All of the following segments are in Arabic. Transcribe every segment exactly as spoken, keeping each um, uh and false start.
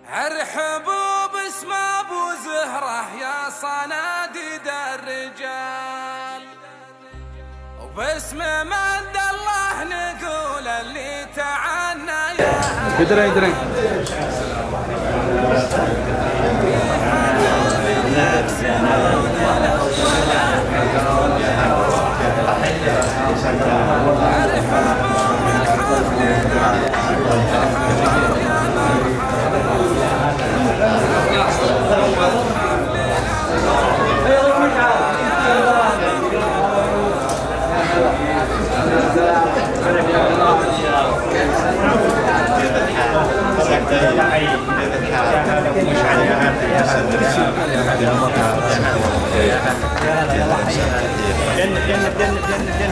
ارحبوا باسم ابو زهره يا صناديد الرجال، وباسم من الله نقول اللي تعنى يا قدر يدري جنة جنة جنة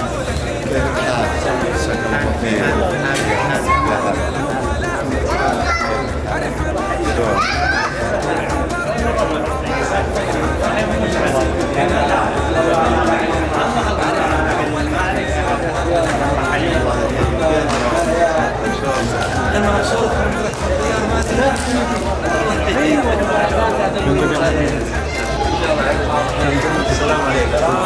السلام عليكم.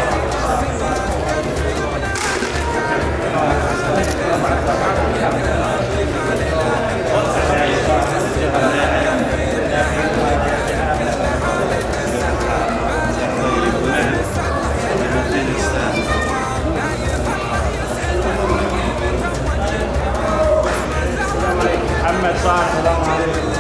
محمد صالح السلام عليكم.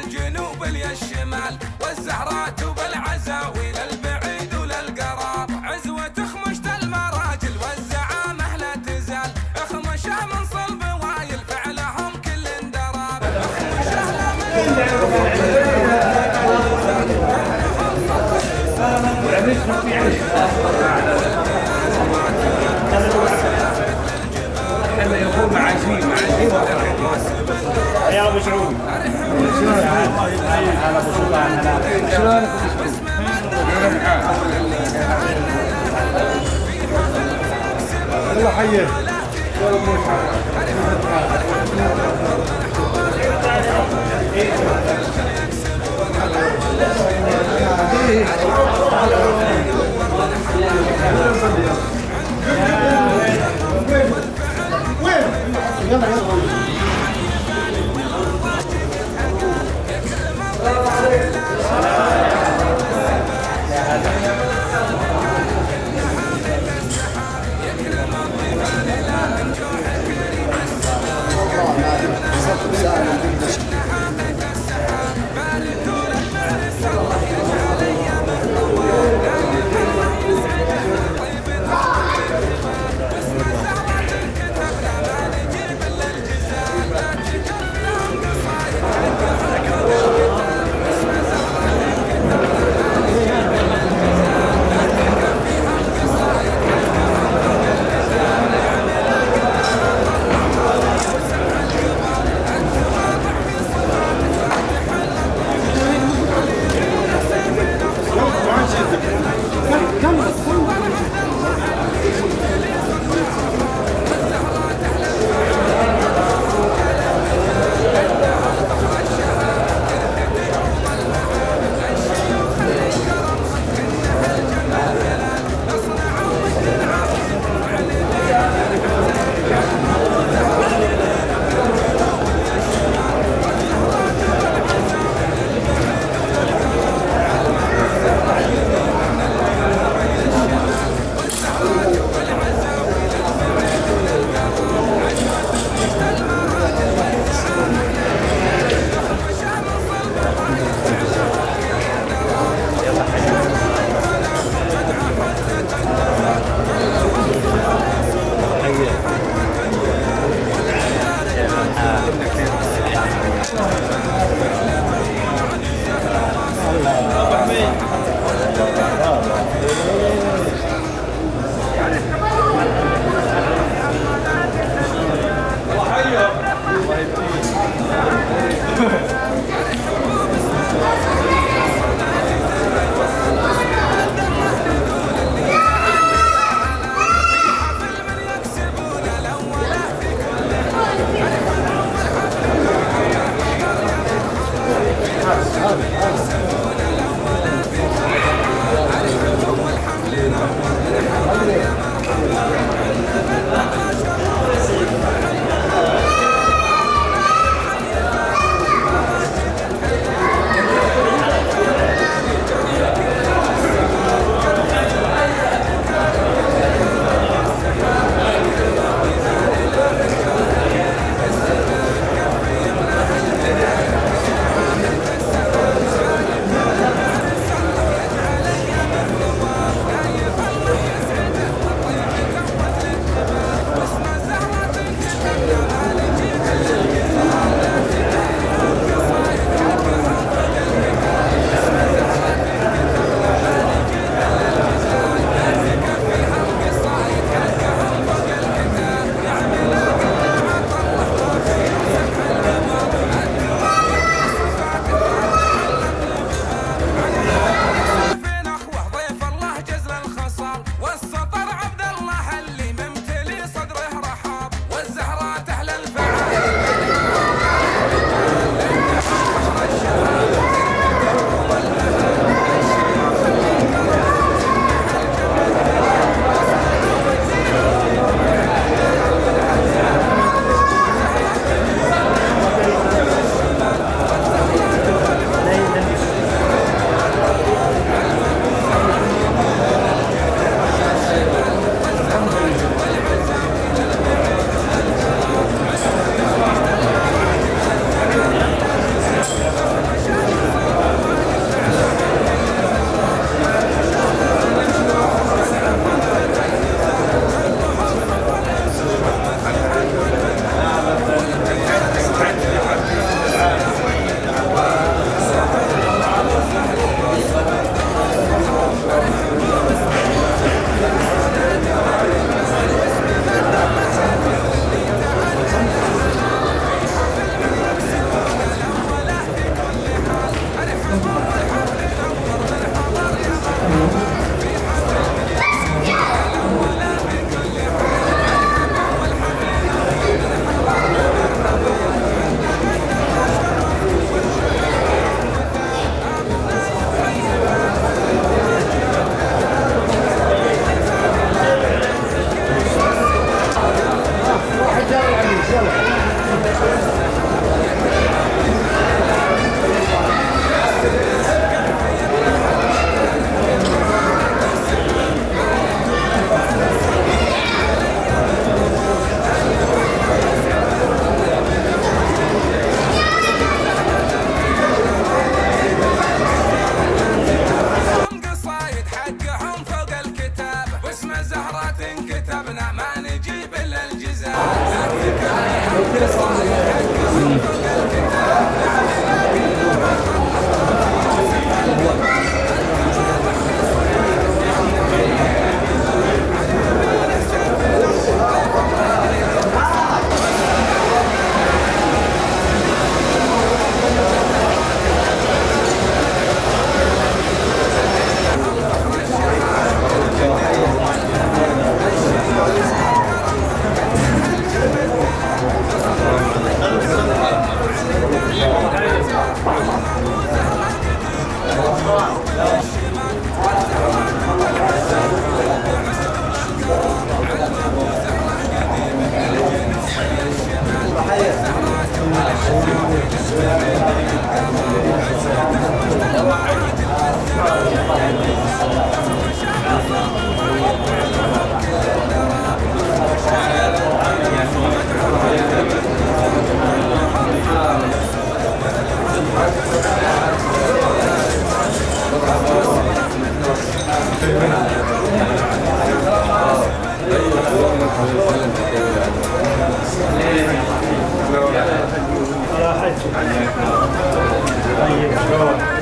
الجنوب لي الشمال، والزهرات وبالعزاويل البعيد وللقراب، عزوة خمشت المراجل والزعامة لا تزال، اخمشه من صلب وايل فعلهم كل دراب، اخمشه لا احنا يقول معازيم معازيم يا ابو سعود شلونك؟ هلا ابو سلطان هلا شلونك؟ الله حيه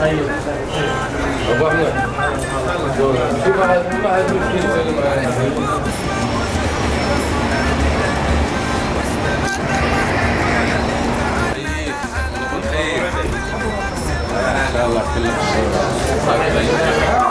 ابو احمد في بعد في بعد مشكله ان شاء الله كله خير.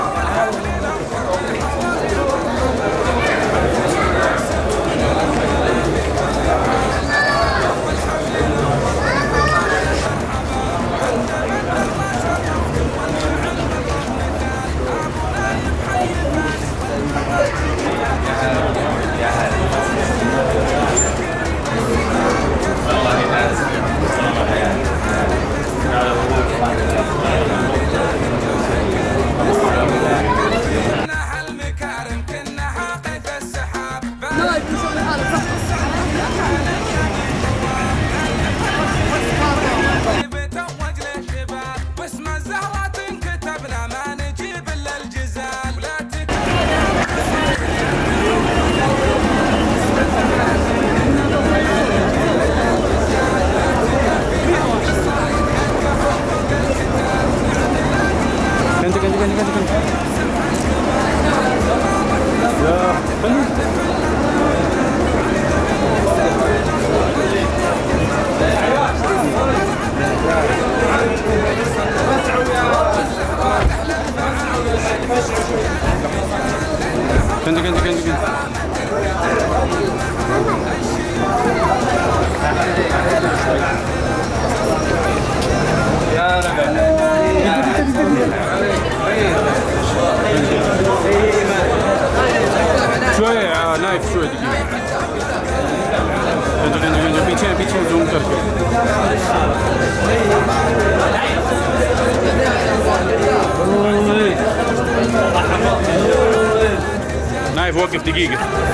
كنت كنت كنت كنت يا ربع شوية يا نايف شوية دقيقة كنت كنت كنت بيتين بيتين زوم كركب نايف وقف دقيقة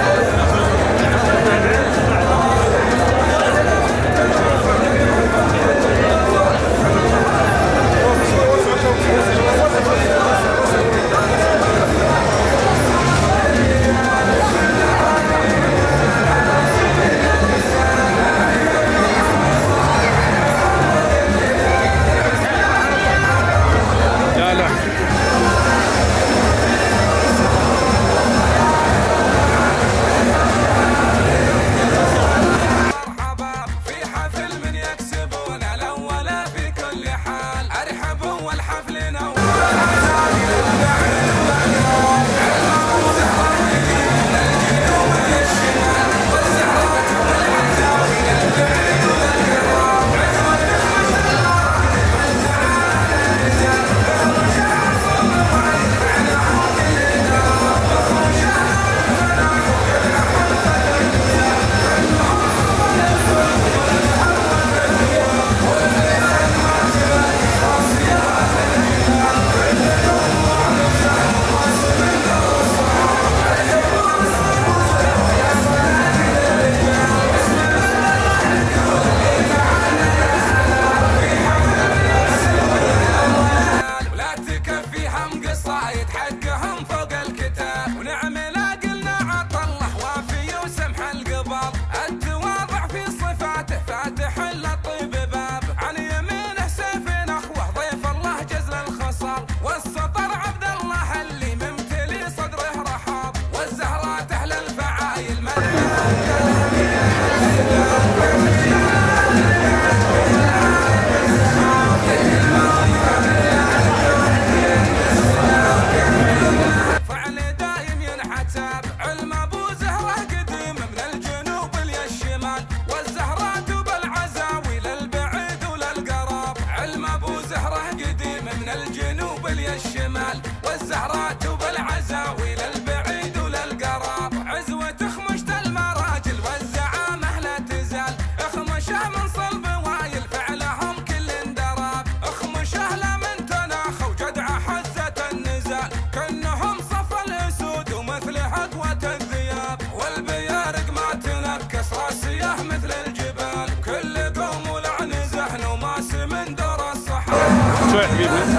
شوي حبيبنا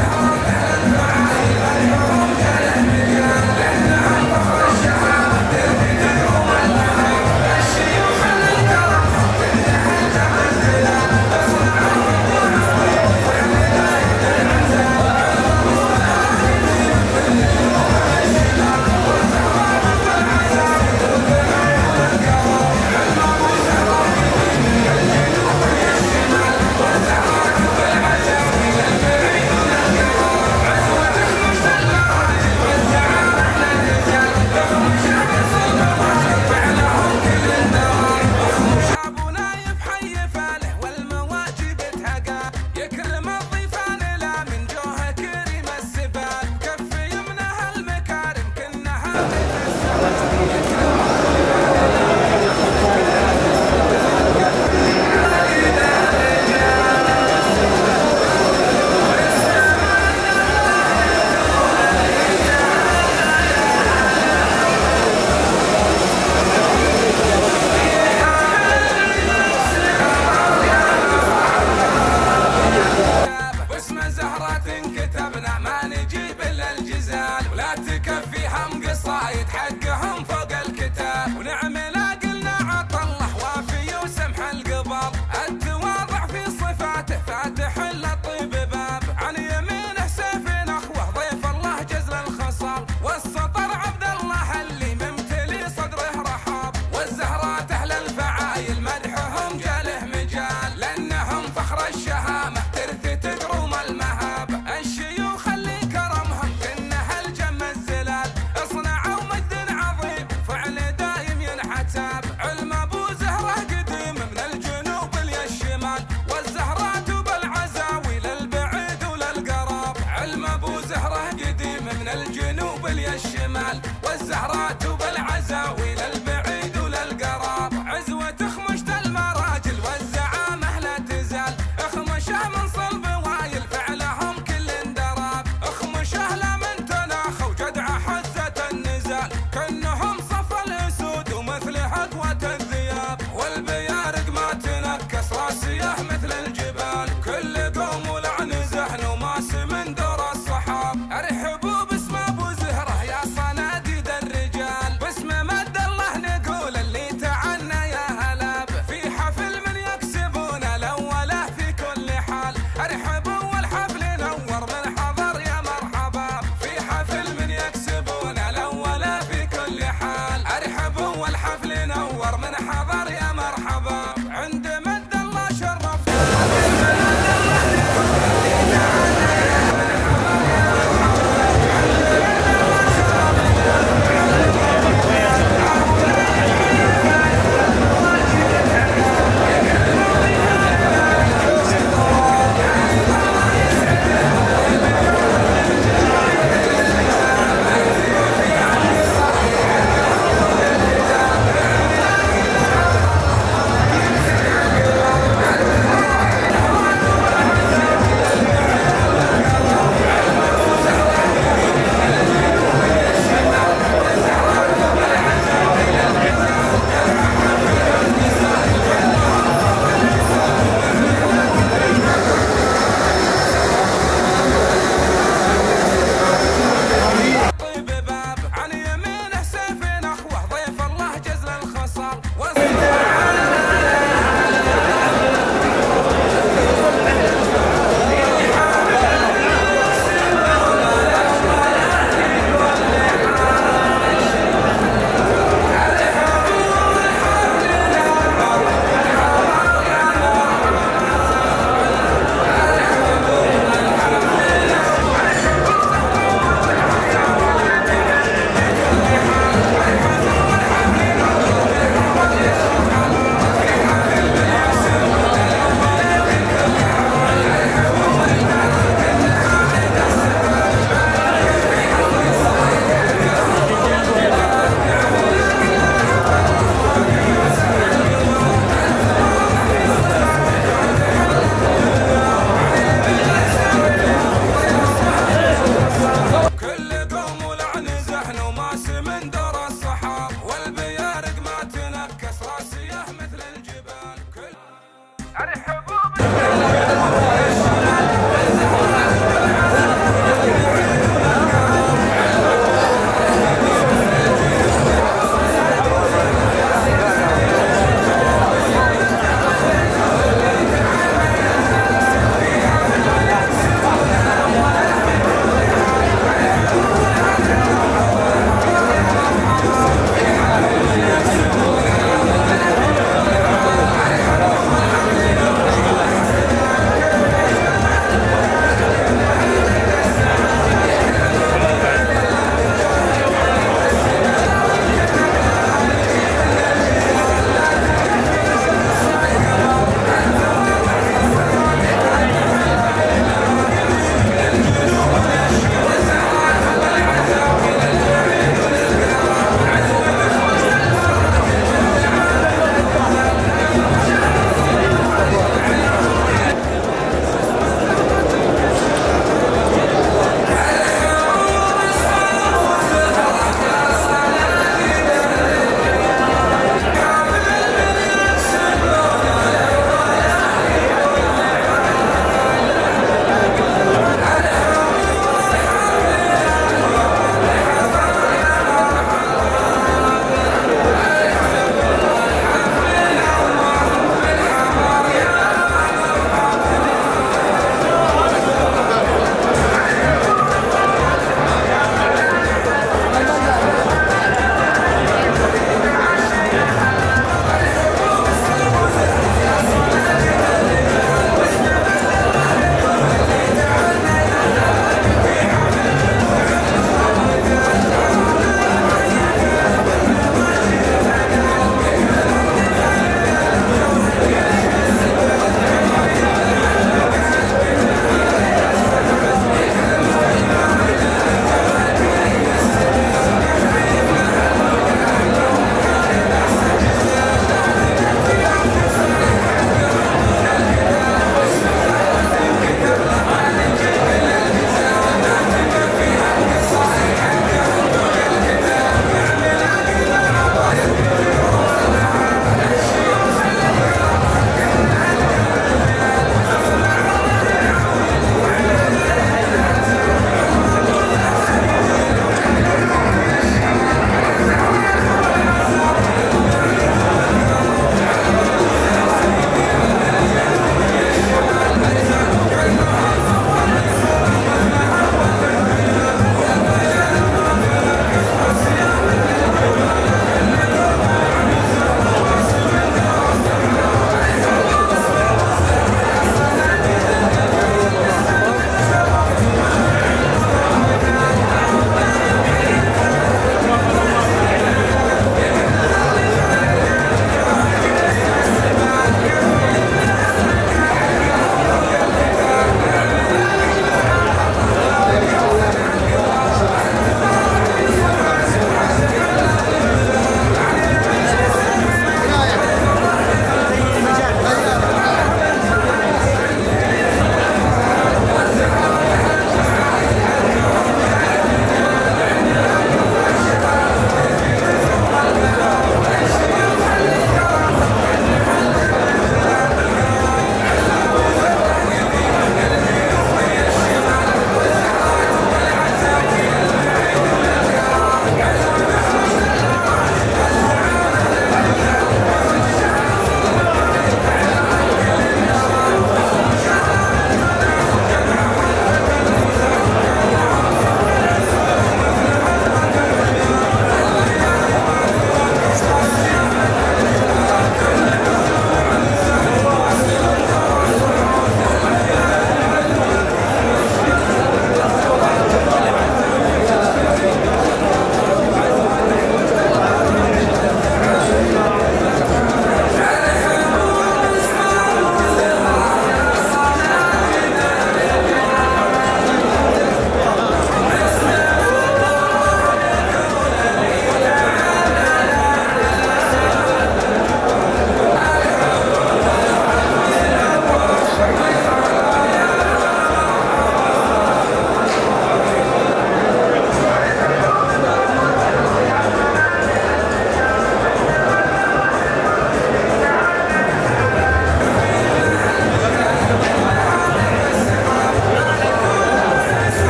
والزهرة كتبنا ما نجيب الا الجزال، ولا تكفي هم قصايد حقهم فوق الكتاب، ونعمل قلنا عطى الله وافي وسمح القبر، التواضع في صفاته فاتح للطيب باب، عن يمينه سيف اخوه ضيف الله جزل الخصال، والسطر عبد الله اللي ممتلي صدره رحاب، والزهرات اهل الفعايل مدحهم جاله مجال، لانهم فخر الشهامه ترث تقروم المهاب، الشيوخ اللي كرمهم كنها الجم الزلال، اصنعوا مجد عظيم فعل دايم ينحساب، علم ابو زهره قديم من الجنوب للشمال، والزهرات بالعزاوي للبعيد وللقراب، علم ابو زهره قديم من الجنوب للشمال، والزهرات بالعزاوي للبعيد وللقراب، عزوة خمشت المراجل والزعامه لا تزال، اخمشه من صلب وايل فعلهم كل دراب، اخمشه لا من تناخوا جدع حزة النزال، كانهم صف الاسود ومثل حقوة الذياب، والبيارق ما تنكس راسيه مثل الجبال، كل قوم ولعن زهن وماس من دور الصحاب، ارحبوا باسم ابو زهره يا صناديد الرجال.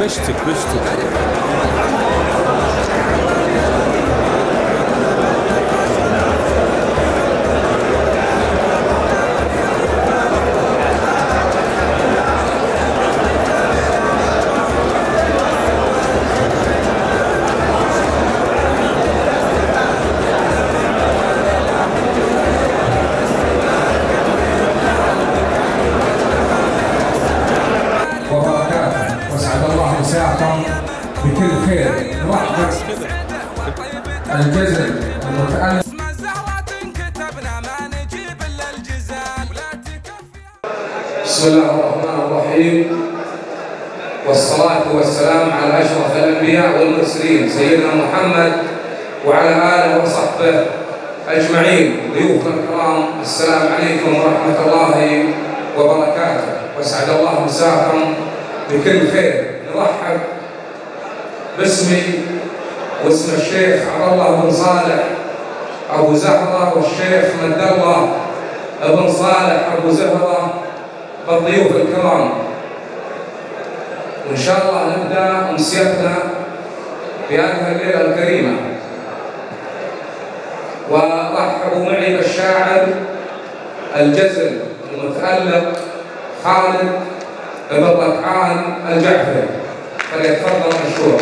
بشتك بشتك. بكل خير. نرحب الجزل المتألق. بسم الله الرحمن الرحيم، والصلاة والسلام على أشرف الأنبياء والمرسلين سيدنا محمد وعلى آله وصحبه أجمعين. ضيوفنا الكرام، السلام عليكم ورحمة الله وبركاته، واسعد الله مساكم بكل خير. نرحب باسمي واسم الشيخ عبد الله بن صالح أبو زهرة والشيخ مد الله بن صالح أبو زهرة بالضيوف الكرام، وإن شاء الله نبدأ أمسيتنا في هذه الليلة الكريمة. ورحبوا معي بالشاعر الجزل المتألق خالد بن ركعان الجعفري، فليتفضل مشكورا.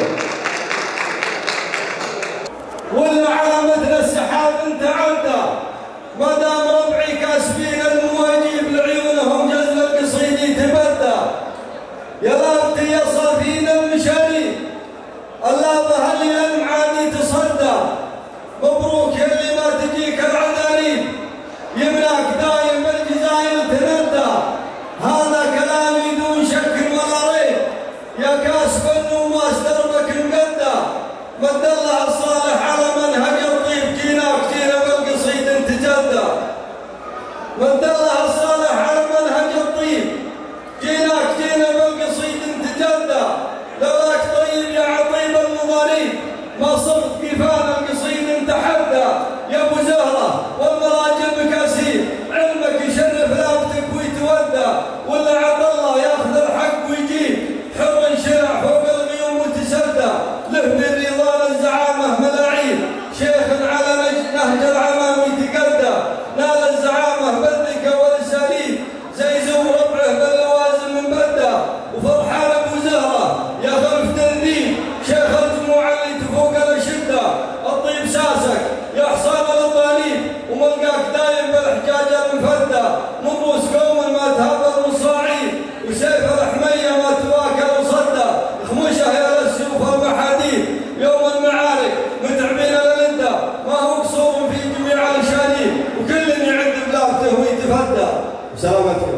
ولا على مثل السحاب انت عدى، ما دام ربعي كاسبين المواجيب لعيونهم جزل القصيد يتبدى. يا رابطي يا صافين المشاري، اللابه اللي للمعاني تصدى. مبروك يا اللي ما تجيك العنانيب، يملاك دايم بالجزايل تندى. هذا كلامي دون شك ولا ريب، يا كاسب النواس دربك مقدى. مد الله الصالح على منهج الطيب، جيناك جينا بالقصيد تجدى. مد الله الصالح على منهج الطيب، جيناك جينا بالقصيد تجدى. لولاك طيب يا عطيب المضاريب، ما صرت كيفان القصيد تحدى. يا ابو زهره والمراجل بكاسير، علمك يشرف لابتك ويتودى. ولا عبد الله ياخذ الحق ويجيب، حر انشرع فوق الغيوم وتسدى. له من رضا الزعامه ملاعين، شيخ على نهج العمام يتقدى. نال الزعامه بالذكى والاساليب، زي زو ربعه باللوازم من بدى. وفرحان ابو زهره يا خلف تنذيب، شيخ الجموع اللي تفوق الاشده. الطيب ساسك يا حصان الطاليب، وملقاك دايم بالحجاج المفدى. نبوس قوم ما تهاب المصاعيد، وسيف الحميه ما تواكل وصدى. خموشه يا للسيوف المحاديد، يوم المعارك متعبين للده. ما هو قصور في جميع الشانيب، وكل يعد بلابته ويتفدى. سلامتكم.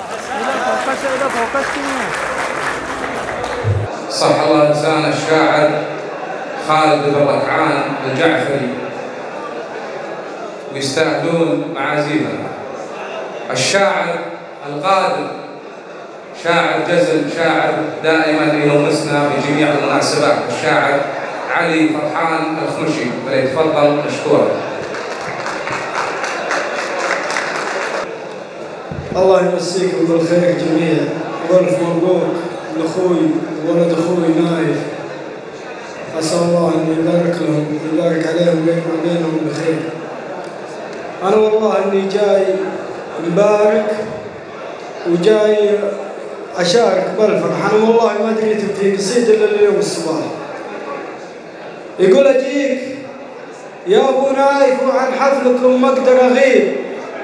صح الله لسان الشاعر خالد بن ركعان الجعفري، ويستاهلون معازيمنا. الشاعر القادر شاعر جزل، شاعر دائما ينوسنا بجميع المناسبات، الشاعر علي فرحان الخمشي، فليتفضل مشكورا. الله يمسيكم بالخير جميعا، والف مبروك لاخوي ولد اخوي نايف. اسال الله ان يبارك لهم ويبارك عليهم ويجمع بينهم بخير. انا والله اني جاي مبارك وجاي اشارك بالفرح. انا والله ما دريت في قصيد الا اليوم الصباح. يقول اجيك يا ابو نايف وعن حفلكم ما اقدر اغيب،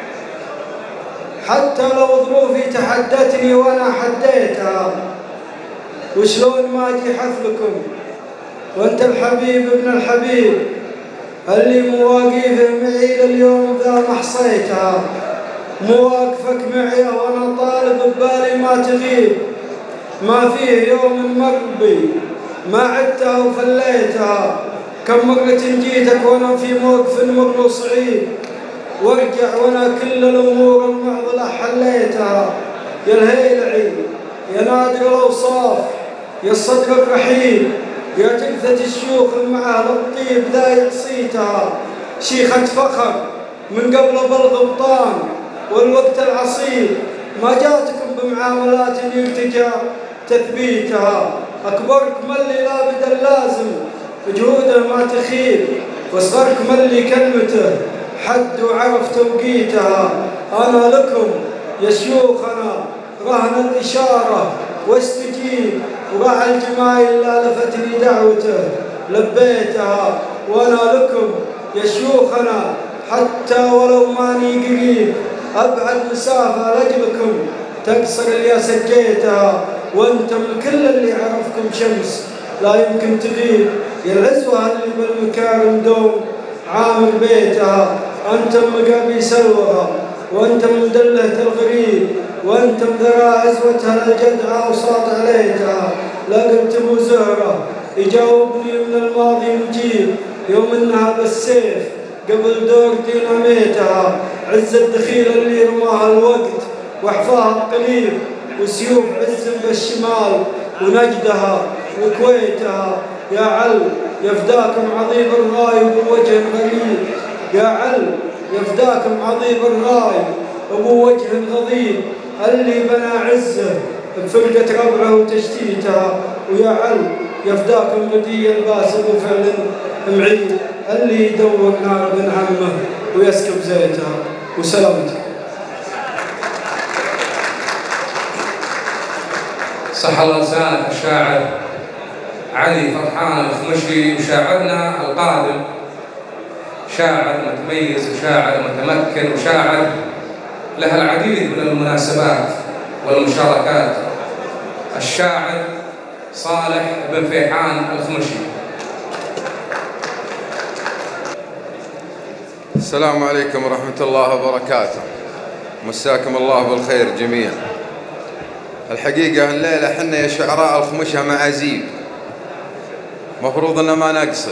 حتى لو ظروفي تحدتني وانا حديتها. وشلون ما اجي حفلكم وانت الحبيب ابن الحبيب، اللي مواقفه معي لليوم ذا ما حصيتها. مواقفك معي وانا طالب ببالي ما تغيب، ما فيه يوم مر بي ما عدتها وفليتها. كم مرة جيتك وانا في موقف مر وصعيب، وارجع وانا كل الامور المعضله حليتها. يا الهيلعي يا نادر الاوصاف، يا الصدر الرحيم، يا جثة الشيوخ المعاه الطيب ذا يعصيتها. شيخة فخر من قبل بالغبطان والوقت العصيب، ما جاتكم بمعاملات يرتجى تثبيتها. أكبركم اللي لابد اللازم جهوده ما تخيب، واصغركم اللي كلمته حد وعرف توقيتها. أنا لكم يا شيوخنا رهن الإشارة واستجيب، وراح الجمايل لا لفتني دعوته لبيتها. وأنا لكم يا شيوخنا حتى ولو ماني قريب، أبعد مسافة لأجلكم تقصر اللي سجيتها. وأنتم الكل اللي عرفكم شمس لا يمكن تغيب، يا العزوة اللي بالمكارم دوم عامر بيتها. أنتم مقابيس الوغى وأنتم مدلهة الغريب، وأنتم ذراع عزوتها للجدعى وصاط عليتها. لقيت أبو زهرة يجاوبني من الماضي مجيب، يوم إنها بالسيف قبل دور ديناميتها. عز الدخيل اللي رماها الوقت وحفاها القليب، وسيوف عز بالشمال ونجدها وكويتها. يا عل يفداكم عظيم الراي وبوجه غليظ، يا عل يفداكم عظيم الراي وبو وجه غضيب، اللي بنى عزه بفرقة ربعه وتشتيتها. ويا عل يفداكم ردي الباسل وفعل معيد، اللي يدور نار من عمه ويسكب زيتها. وسلامتكم. صح الله لسانك الشاعر علي فرحان الخمشي، وشاعرنا القادم شاعر متميز وشاعر متمكن وشاعر له العديد من المناسبات والمشاركات، الشاعر صالح بن فيحان الخمشي. السلام عليكم ورحمة الله وبركاته، مساكم الله بالخير جميعا. الحقيقة الليلة حنا يا شعراء الخمشة معازيب، مفروض أن ما نقصد،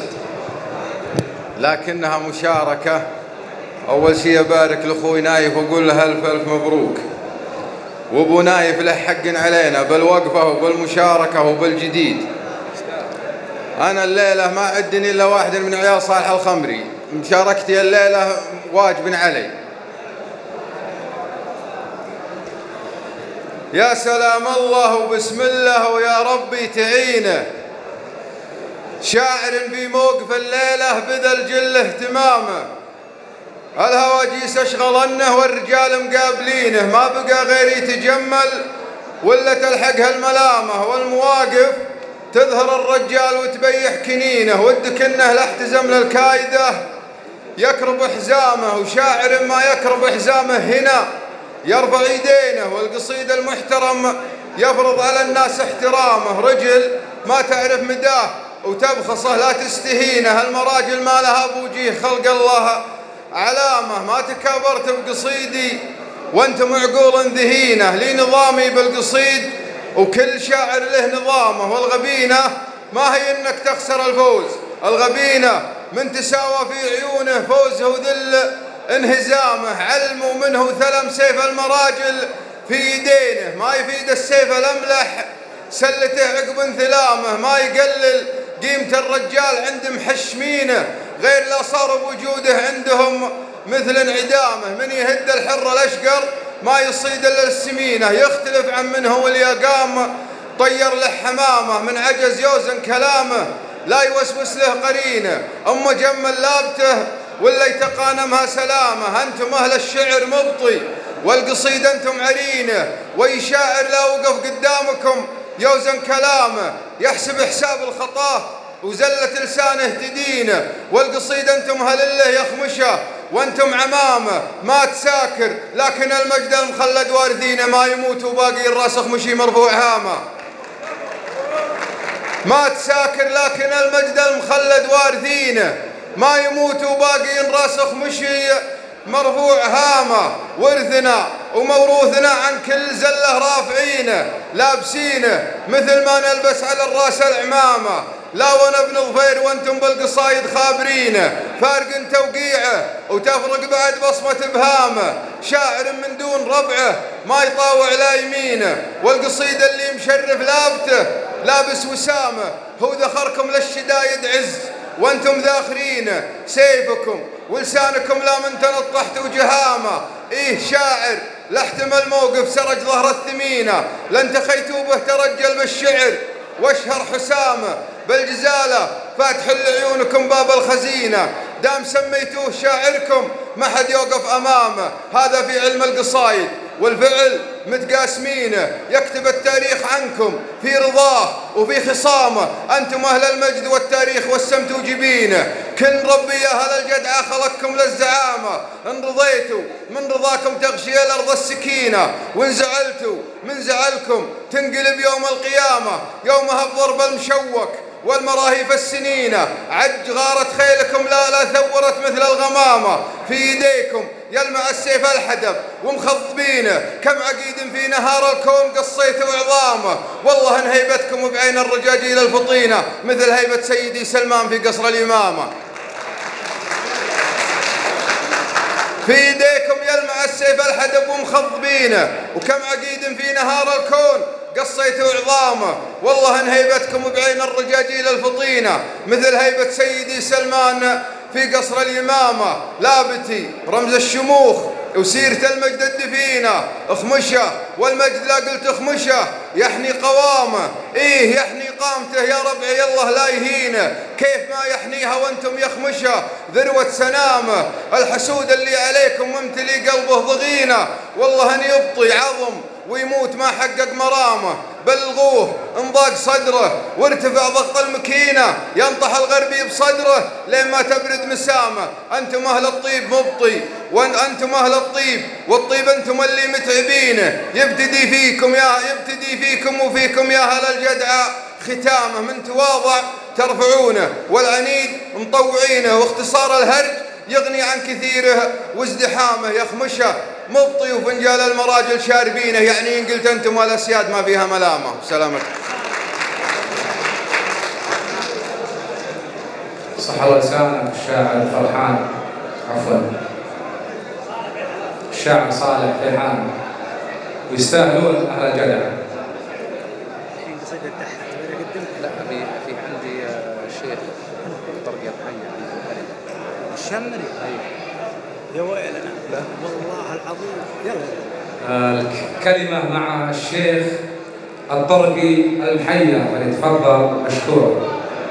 لكنها مشاركة. أول شيء أبارك لأخوي نايف وأقول له ألف ألف مبروك، وأبو نايف له حق علينا بالوقفة وبالمشاركة وبالجديد. أنا الليلة ما عدني إلا واحد من عيال صالح الخمري، مشاركتي الليلة واجب علي. يا سلام الله وبسم الله ويا ربي تعينه، شاعر في موقف الليلة بذل جل اهتمامه، الهواجيس اشغلنه والرجال مقابلينه، ما بقى غير يتجمل ولا تلحقها الملامه، والمواقف تظهر الرجال وتبيح كنينه، ودك انه لاحتزم للكايده يكرب حزامه، وشاعر ما يكرب حزامه هنا يرفع يدينه، والقصيد المحترم يفرض على الناس احترامه، رجل ما تعرف مداه وتبخصه لا تستهينه، المراجل ما لها بوجيه خلق الله علامه، ما تكابرت بقصيدي وانتم عقول ذهينه، لي نظامي بالقصيد وكل شاعر له نظامه، والغبينه ما هي انك تخسر الفوز، الغبينه من تساوى في عيونه فوزه وذل انهزامه، علموا منه ثلم سيف المراجل في يدينه، ما يفيد السيف الاملح سلته عقب انثلامه، ما يقلل قيمة الرجال عند محشمينه، غير لا صار بوجوده عندهم مثل انعدامه، من يهد الحر الاشقر ما يصيد الا السمينه، يختلف عن من هو اللي قام طير له حمامه، من عجز يوزن كلامه لا يوسوس له قرينه، أم جمل لابته ولا يتقانمها سلامه، أنتم أهل الشعر مبطي والقصيد أنتم عرينه، وأي شاعر لا وقف قدامكم يوزن كلامه، يحسب حساب الخطاه وزلة لسانه تدينه، والقصيد أنتم هلله يخمشه وأنتم عمامه، ما تساكر لكن المجد المخلد وارثينه، ما يموت وباقي الراسخ مشي مرفوع هامه، ما تساكر لكن المجد المخلد وارثينه، ما يموت وباقي راسخ مشي مرفوع هامه، ورثنا وموروثنا عن كل زله رافعينه، لابسينه مثل ما نلبس على الراس العمامه، لا وانا ابن ظفير وانتم بالقصايد خابرينه، فارق توقيعه وتفرق بعد بصمه ابهامه، شاعر من دون ربعه ما يطاوع لا يمينه، والقصيد اللي مشرف لابته لابس وسامه، هو ذخركم للشدايد عز وانتم ذاخرينه، سيفكم ولسانكم لا من تنطحت وجهامه، ايه شاعر لا احتمل موقف سرج ظهر الثمينه، لن تخيتوا به ترجل بالشعر واشهر حسامه بالجزالة فاتح لعيونكم باب الخزينة دام سميتوه شاعركم ما حد يوقف أمامه هذا في علم القصايد والفعل متقاسمينه يكتب التاريخ عنكم في رضاه وفي خصامه أنتم أهل المجد والتاريخ والسمت جبينه كن ربي يا أهل الجدعة خلقكم للزعامة إن رضيتوا من رضاكم تغشي الأرض السكينة وإن زعلتوا من زعلكم تنقلب يوم القيامة يومها بضرب المشوك والمراهيف السنينة عج غارت خيلكم لا لا ثورت مثل الغمامة في يديكم يلمع السيف الحدب ومخضبينه كم عقيد في نهار الكون قصيت وعظامه والله ان هيبتكم بعين الرجاجيل الفطينة مثل هيبة سيدي سلمان في قصر الإمامة في يديكم يلمع السيف الحدب ومخضبينه وكم عقيد في نهار الكون قصيت عظامه والله ان هيبتكم بعين الرجاجيل الفطينة مثل هيبة سيدي سلمان في قصر الإمامة لابتي رمز الشموخ وسيرة المجد الدفينة اخمشه والمجد لا قلت اخمشه يحني قوامه ايه يحني قامته يا ربعي الله لا يهينه كيف ما يحنيها وانتم يخمشه ذروة سنامه الحسود اللي عليكم ممتلي قلبه ضغينه والله ان يبطي عظم ويموت ما حقق مرامه بلغوه انضاق صدره وارتفع ضغط المكينة ينطح الغربي بصدره لين ما تبرد مسامه أنتم أهل الطيب مبطي وأنتم أهل الطيب والطيب أنتم اللي متعبينه يبتدي فيكم يا يبتدي فيكم وفيكم يا أهل الجدعة ختامه من تواضع ترفعونه والعنيد مطوعينه واختصار الهرج يغني عن كثيره وازدحامه يخمشه مبطي وفنجال المراجل شاربينه يعني إن قلت أنتم والأسياد ما فيها ملامة سلامتكم صح الله لسانك الشاعر فرحان عفوا الشاعر صالح فرحان ويستاهلون أهل الجدع لا في في عندي شيخ طرقة الحية الشمري ايوه يا ويلنا لا والله العظيم يلا الكلمة مع الشيخ الطرقي المحية فليتفضل مشكورا.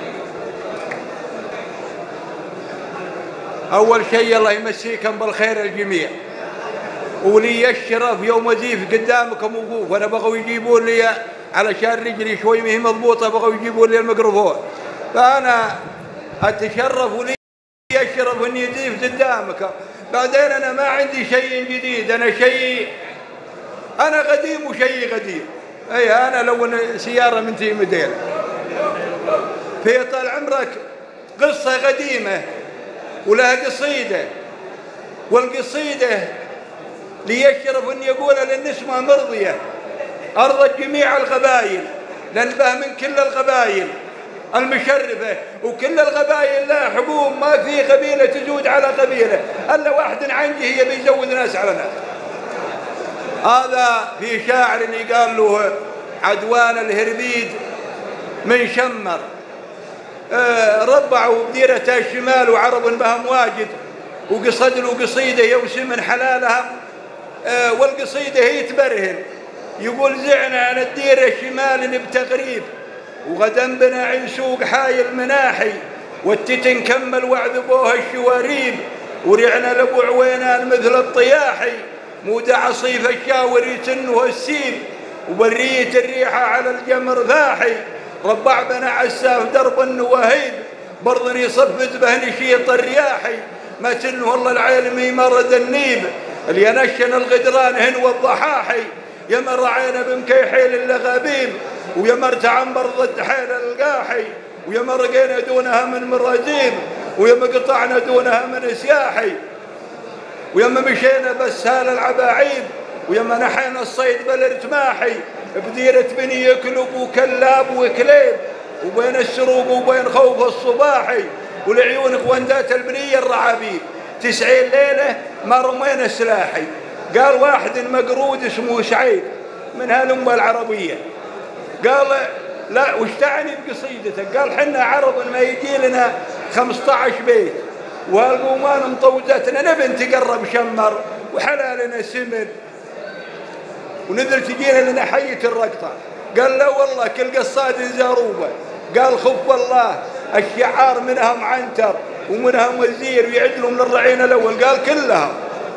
أول شيء الله يمسيكم بالخير الجميع ولي الشرف يوم أزيف قدامكم وقوف أنا بغوا يجيبون لي علشان رجلي شوي ما هي مضبوطة بغوا يجيبون لي الميكروفون فأنا أتشرف ولي الشرف إني أزيف قدامكم بعدين أنا ما عندي شيء جديد أنا شيء أنا قديم وشيء قديم أي أنا لو سيارة من تي موديل في طال عمرك قصة قديمة ولها قصيدة والقصيدة ليشرف أن يقولها للنسمة مرضية أرضت جميع القبائل لأنبه من كل القبائل المشرفة وكل القبائل لا حبوب ما في قبيلة تزود على قبيلة إلا واحد عنجه يبي يزود ناس على ناس هذا في شاعر اللي قال له عدوان الهربيد من شمر آه ربعوا بديرة الشمال وعرب بهم واجد وقصد له قصيدة يوسم من حلالها آه والقصيدة هي تبرهن يقول زعنا عن الديرة الشمال بتغريب وغدا بنا عين سوق حاي المناحي والتتن كمل وعذبوها الشواريب ورعنا لابو عوينان مثل الطياحي مودع عصيف الشاور يتنه السيب وبرية الريحة على الجمر ذاحي ربع بنا عساف درب النواهيب برضن يصفد به نشيط الرياحي ما تنه والله العالمي مرد النيب اللي ينشن الغدران هن والضحاحي يمر عينا بمكيحيل اللغابيب ويمر تعنبر ضد حيل القاحي ويمر رقينا دونها من مرازيب ويما قطعنا دونها من سياحي ويما مشينا بس هال العباعيب ويما نحينا الصيد بالارتماحي بديرة بني يكلب وكلاب وكليب وبين السروق وبين خوف الصباحي ولعيون قوندات البنية الرعابيب تسعين ليلة ما رمينا سلاحي قال واحد مقرود اسمه سعيد من هالأمة العربية قال لا وش تعني بقصيدتك قال حنا عرب ما يجي لنا خمسة عشر بيت والقومان مطوزتنا نبي نتقرب شمر وحلالنا سمن ونزل تجينا لنا حية الرقطة قال له والله كل قصاد زاروبه. قال خف والله الشعار منها معنتر ومنها وزير ويعدلوا من الرعين الأول. قال كلها.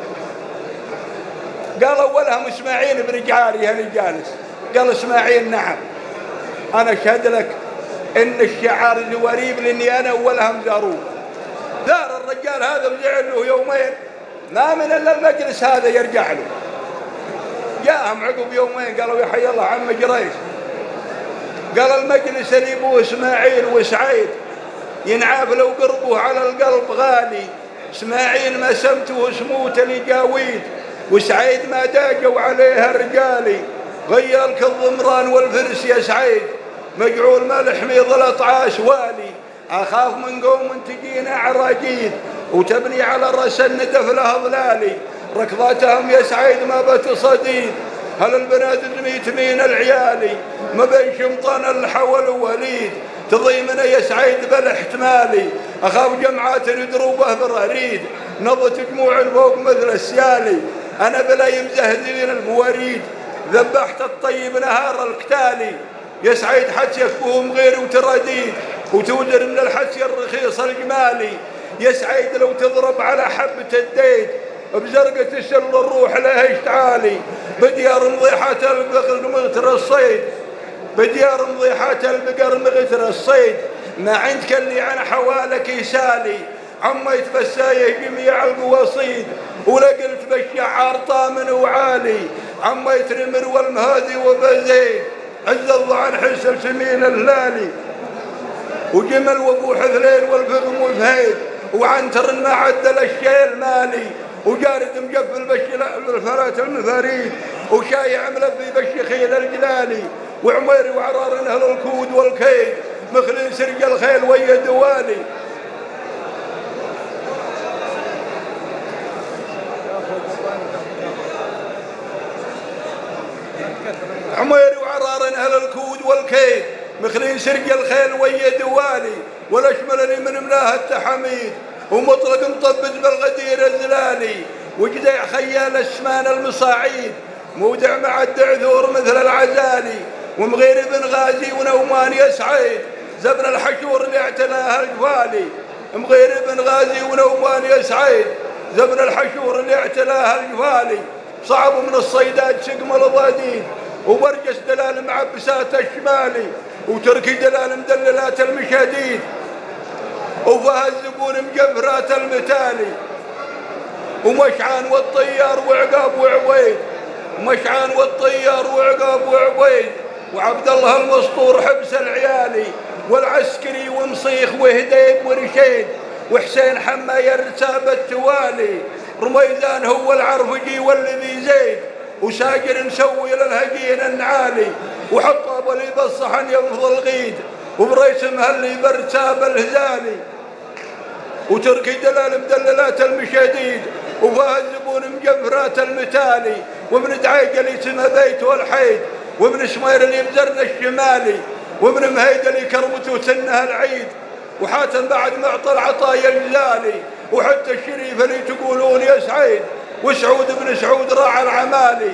قال أولهم إسماعيل بن جعاري هني جالس. قال إسماعيل نعم أنا أشهد لك إن الشعار زواريب لأني أنا أولهم زاروب. ثار الرجال هذا وزعل له يومين ما من إلا المجلس هذا يرجع له. جاءهم عقب يومين قالوا يا حي الله عم جريش. قال المجلس اللي ابوه اسماعيل وسعيد ينعاف لو قربوه على القلب غالي. اسماعيل ما سمته سموت لجاويد وسعيد ما داجوا عليها رجالي. غيرك الضمران والفرس يا سعيد مجعول ملح ميض الاطعاش والي. اخاف من قوم تجينا عراجيد وتبني على راس الندف له ظلالي. ركضاتهم يا سعيد ما بتصديد هل البنات تميت مين العيالي. ما بين شمطان الحول ووليد تضيمنا يا سعيد بلا احتمالي. اخاف جمعات يدروبه برهريد نضت جموع الفوق مثل السيالي. انا بلا يمزهدين المواريد ذبحت الطيب نهار القتالي. يا سعيد حسيك بهم غير وترديد وتودر من الحسي الرخيص الجمالي. يا سعيد لو تضرب على حبة الديد بزرقة السل الروح لها اشتعالي. بديار مضيحات البقر مغتر الصيد بديار مضيحات البقر مغتر الصيد. ما عندك اللي عن حوالك يسالي. عميت بسايه جميع القواصيد ولا قلت بالشعار طامن وعالي. عميت رمر والمهادي وبزيد عز الضعن حسن سمين الهلالي وجمل وابو حذلين والفغم وفهيد وعنتر ما عدل الشيء المالي وجارد مقفل بالفرات المفاريد وشايع ملبي بالشخيل الجلالي وعميري وعرار اهل الكود والكيد مخلين سرج الخيل ويا دوالي. عميري وعرار اهل الكود والكيد مخلين سرج الخيل ويا دوالي والاشملني من ملاه التحميد ومطلق مطبج بالغدير الزلالي وجدع خيال السمان المصاعيد مودع مع الدعذور مثل العزالي ومغير بن غازي ونومان يا سعيد زبن الحشور اللي اعتناها الجوالي. مغير بن غازي ونومان يا سعيد زبن الحشور اللي اعتناها الجوالي. صعب من الصيدات شقم الضادين وبرجس دلال معبسات الشمالي وتركي دلال مدللات المشاديد وفهد زبون مجفرات المتالي ومشعان والطيار وعقاب وعبيد ومشعان والطيار وعقاب وعبيد وعبد الله المسطور حبس العيالي والعسكري ومصيخ وهديب ورشيد وحسين حما يرتاب التوالي. رميزان هو العرفجي والذي زيد وساجر مسوي للهجين النعالي وحطاب اللي بالصحن ينفض الغيد وبريس مهلي برتاب الهزالي وتركي دلال مدللات المشاديد وفهد زبون مجفرات المتالي وابن دعيق اللي تم بيت والحيد وابن شمير اللي مزرنا الشمالي وابن مهيد اللي كرمته سنها العيد وحاتم بعد معطى العطايا الجزالي وحتى الشريف اللي تقولون يا سعيد وسعود بن سعود راعى العمالي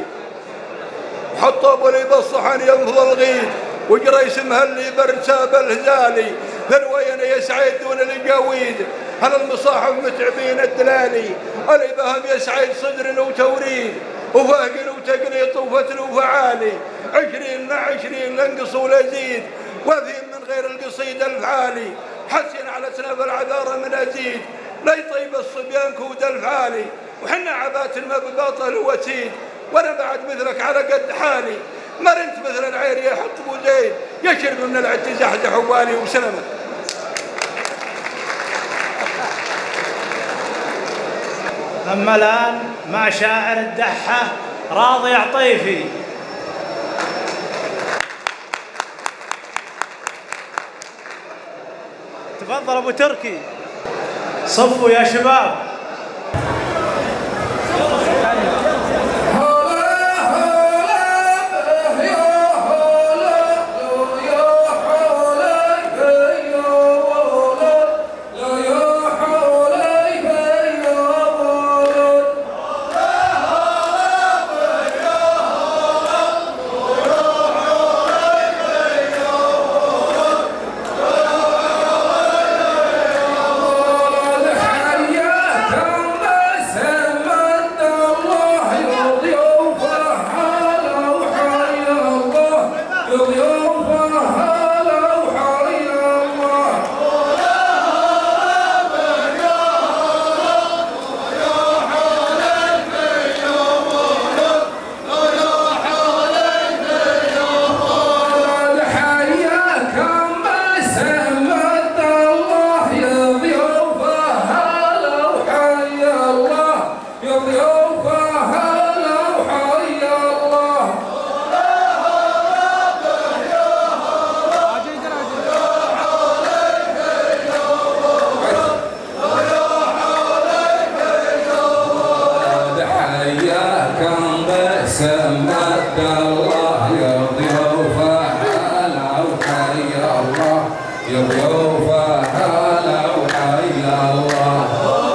وحطب اللي بالصحن ينفض الغيد وجريس مهلي برتاب الهزالي. ثروينا يا سعيد دون الجاويد هل المصاحف متعبين الدلالي اللي بهم يا سعيد صدر وتوريد وفاقن وتقليط وفتل وفعالي. عشرين مع عشرين لنقص ولا زيد وفي من غير القصيد الفعالي حسن على سناب العذارى من أزيد لا يطيب الصبيان كود الفعالي وحنا عبات ما بباطل وسيد وانا بعد مثلك على قد حالي ما رنت مثل العير يحط بو زيد يشرب من العد زحزح حوالي وسلمت. أما الآن مع شاعر الدحة راضي عطيفي. تفضل أبو تركي. صفوا يا شباب. حيا الله يا ضيوف هلا وحيا الله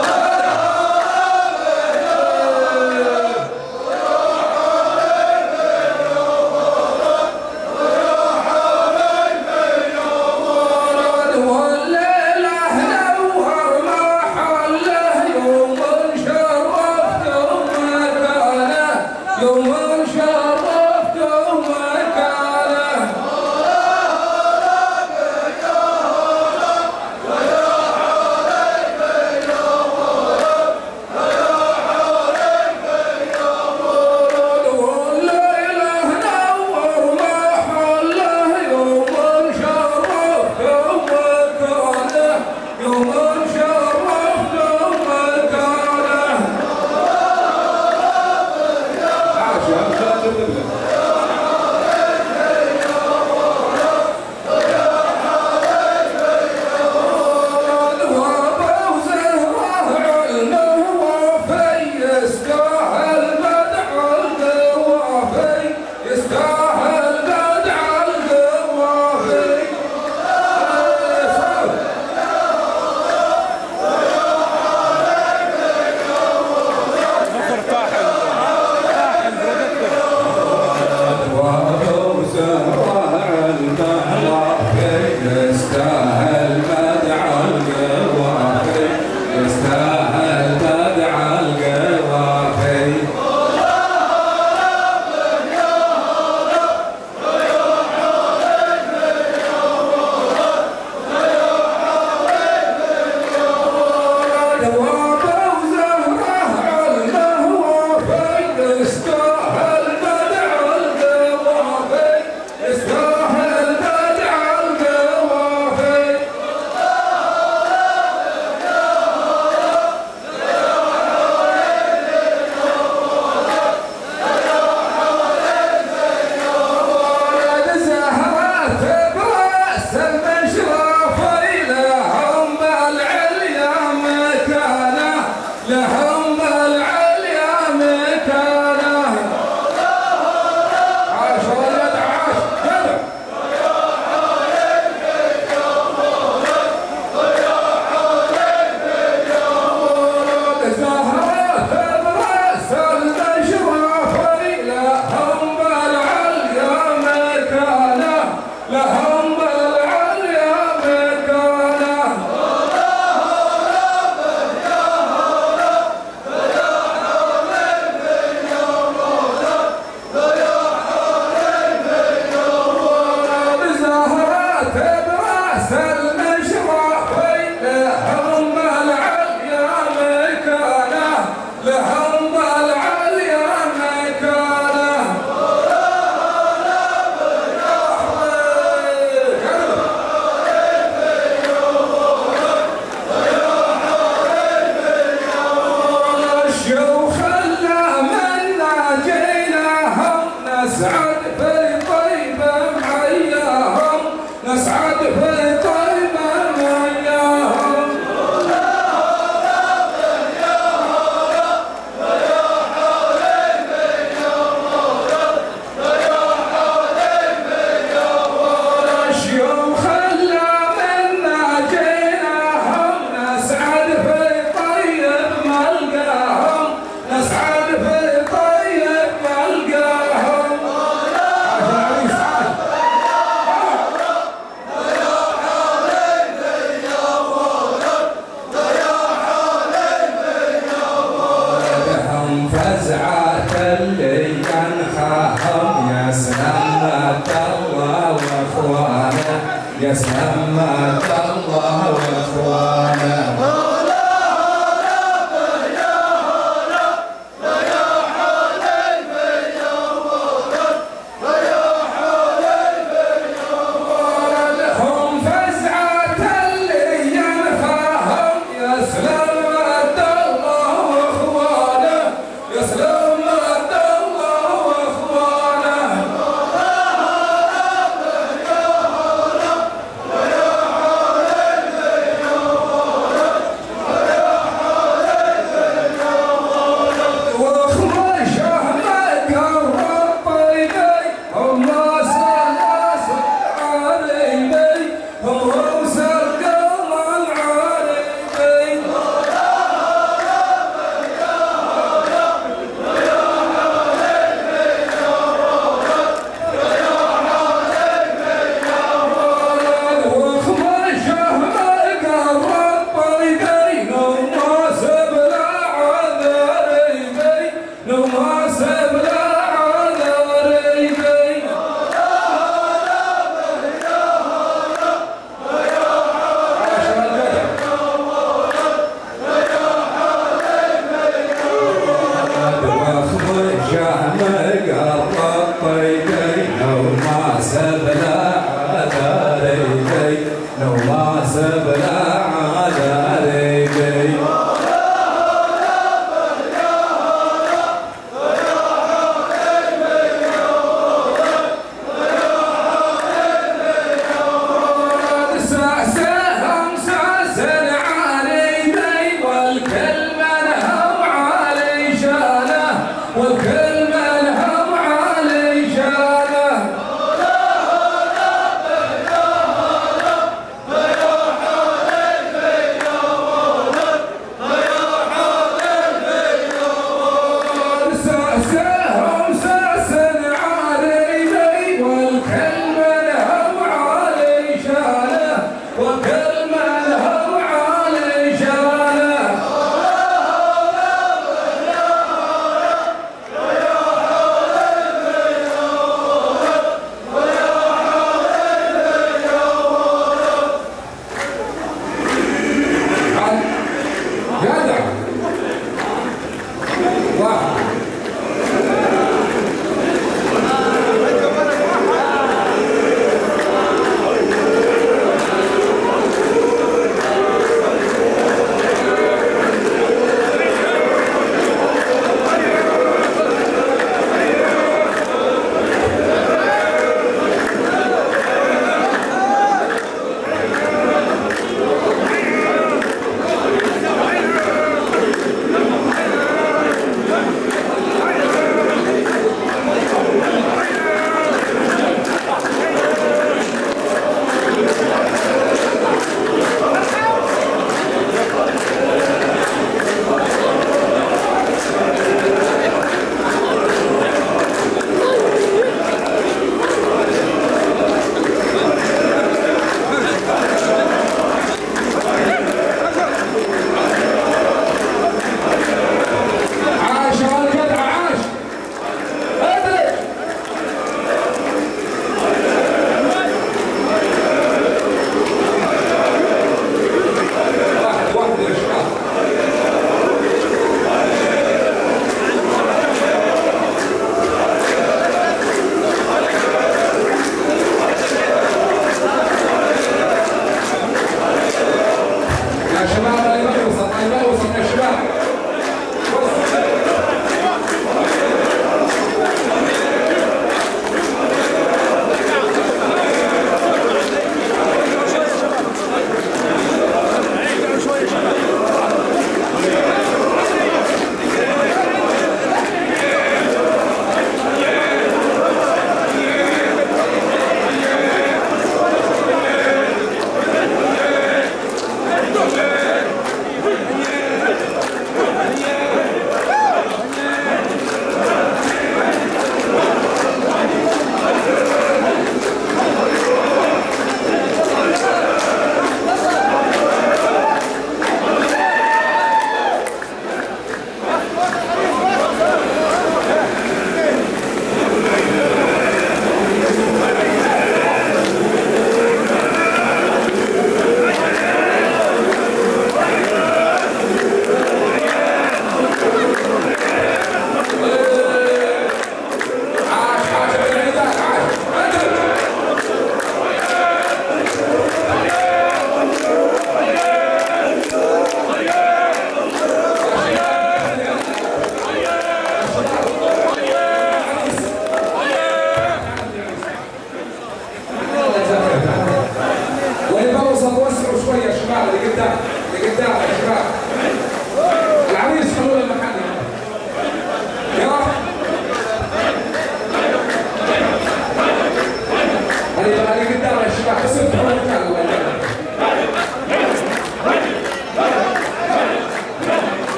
يا سلامة الله واخوانه الله ريبي لو ما سبنا على ريبي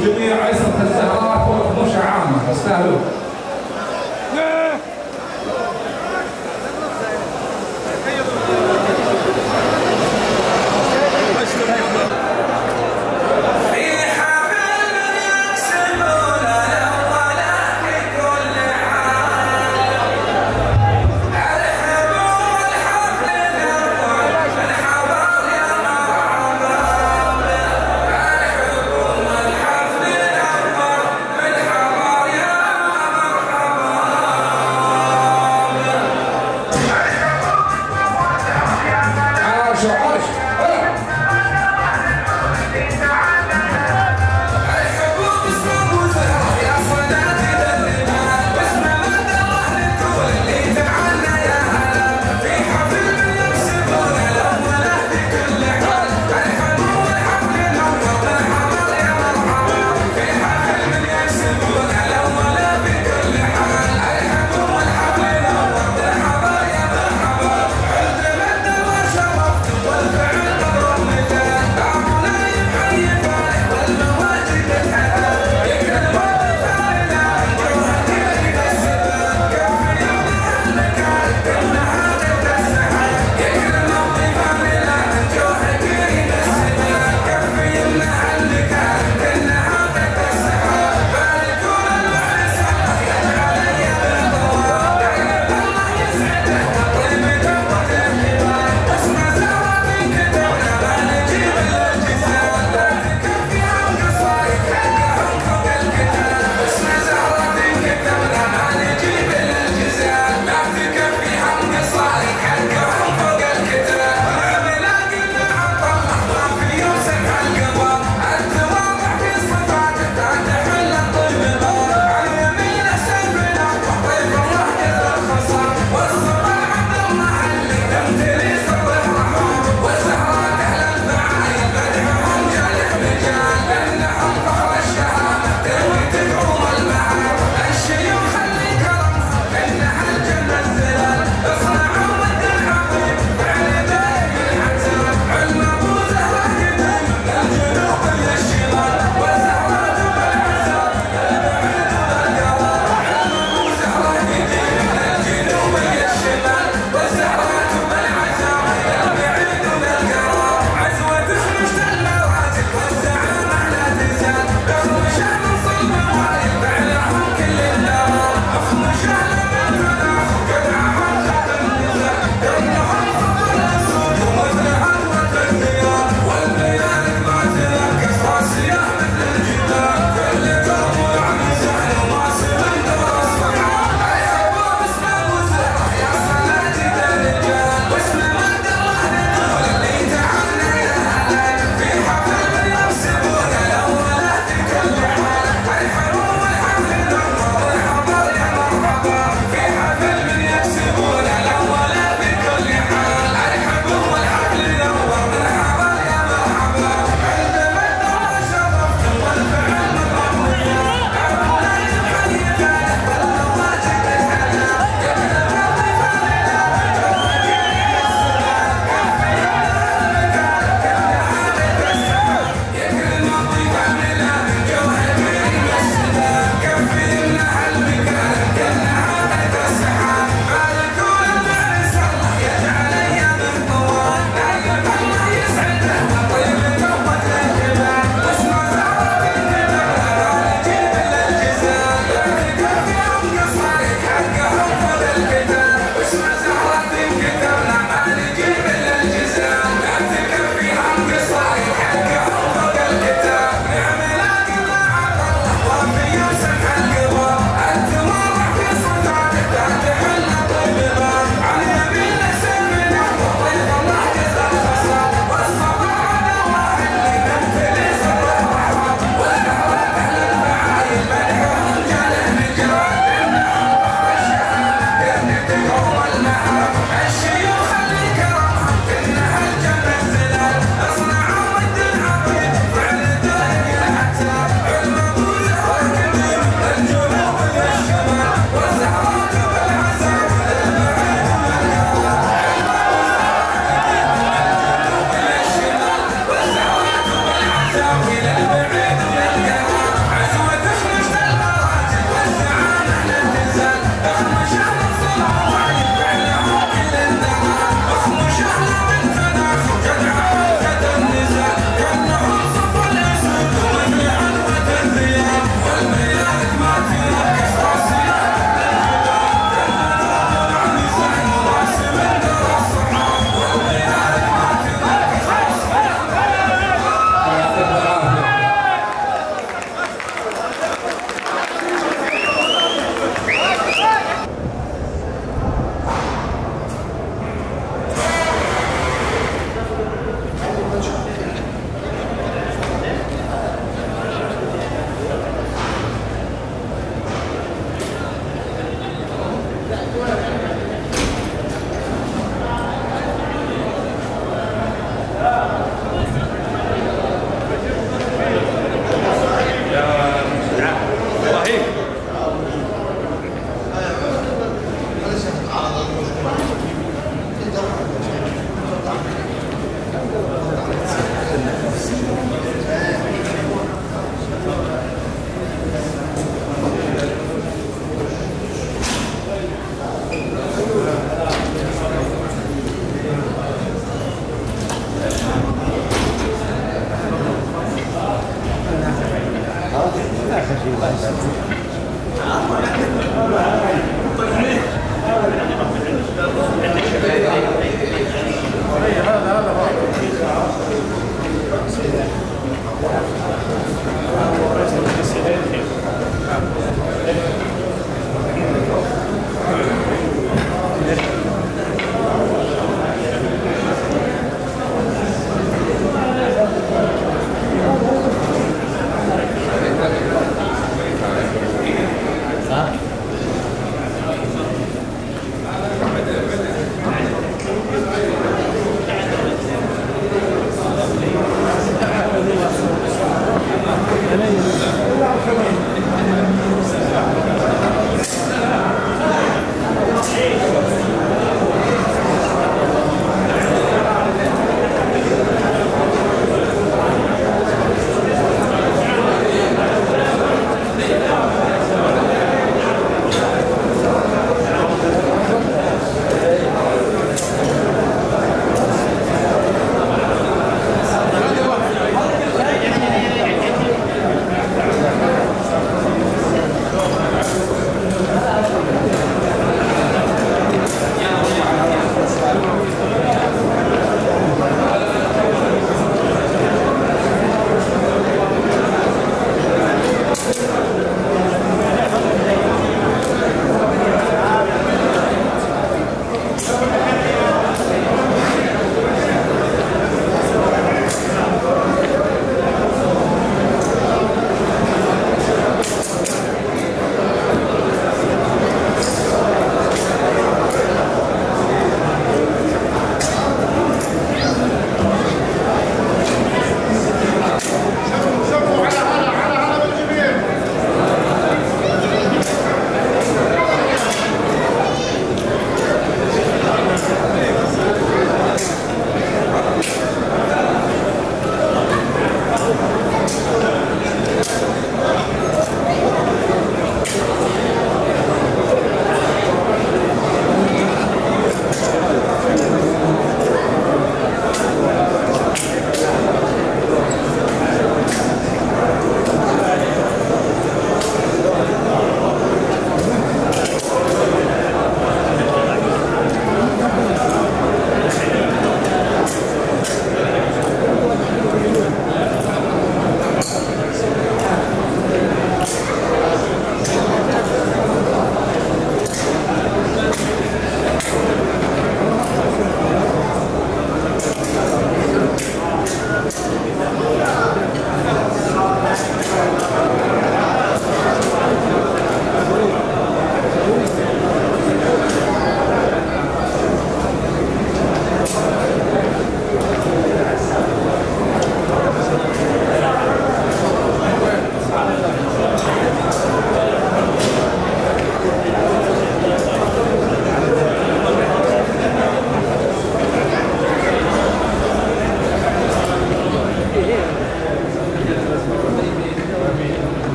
وجميع عصرة الزهراء ومش عامة استاهلوا. من حضر يا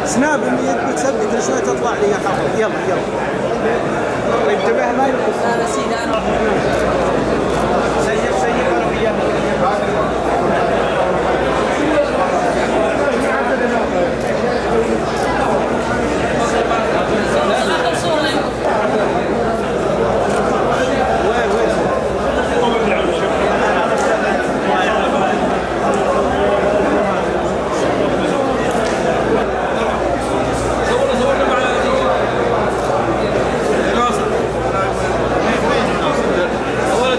سناب اللي يدك سبق كل شوي تطلع لي يا حافظ. يلا يلا انتبه ما ينقص. انا نسيت انا سيف سيف انا وياه. أول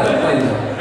طيب